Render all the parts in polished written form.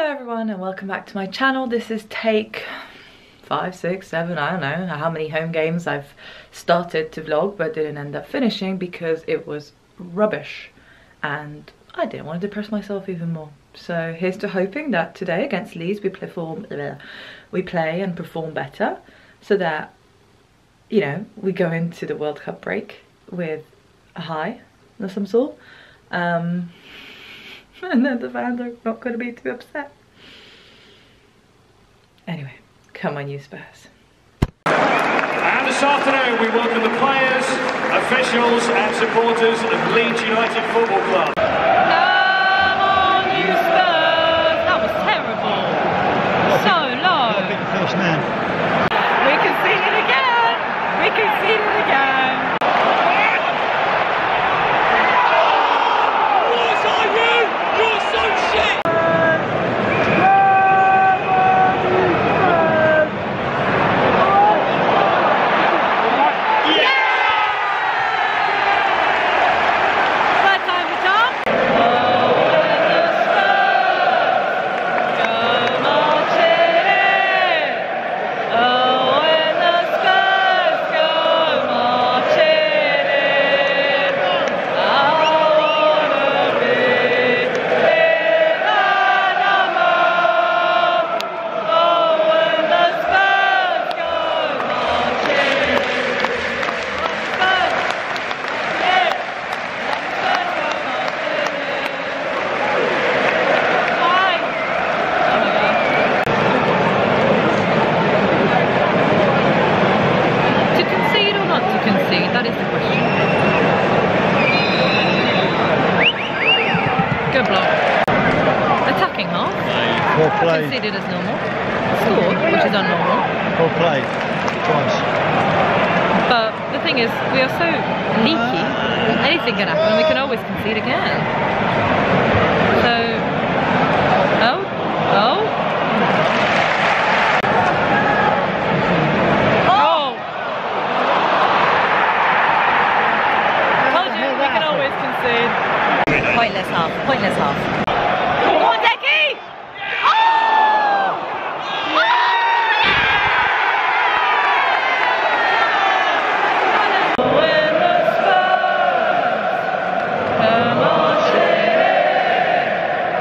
everyone and welcome back to my channel. This is take 5, 6, 7, I don't know how many home games I've started to vlog but didn't end up finishing because it was rubbish and I didn't want to depress myself even more. So here's to hoping that today against Leeds we play and perform better so that, you know, we go into the World Cup break with a high of some sort. And then the fans are not going to be too upset. Anyway, come on you Spurs. And this afternoon we welcome the players, officials and supporters of Leeds United Football Club. Come on you Spurs! That was terrible. So low. First man. We can see it again. We can see it again. That is the question. Good block. Attacking half. Well played. Conceded as normal. Scored, which is unnormal. Well played. Twice. But the thing is, we are so leaky. Anything can happen. We can always concede again. So, oh. Pointless half, pointless half. Go on, Decky! Oh! When the Spurs come on,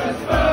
Spurs, Spurs.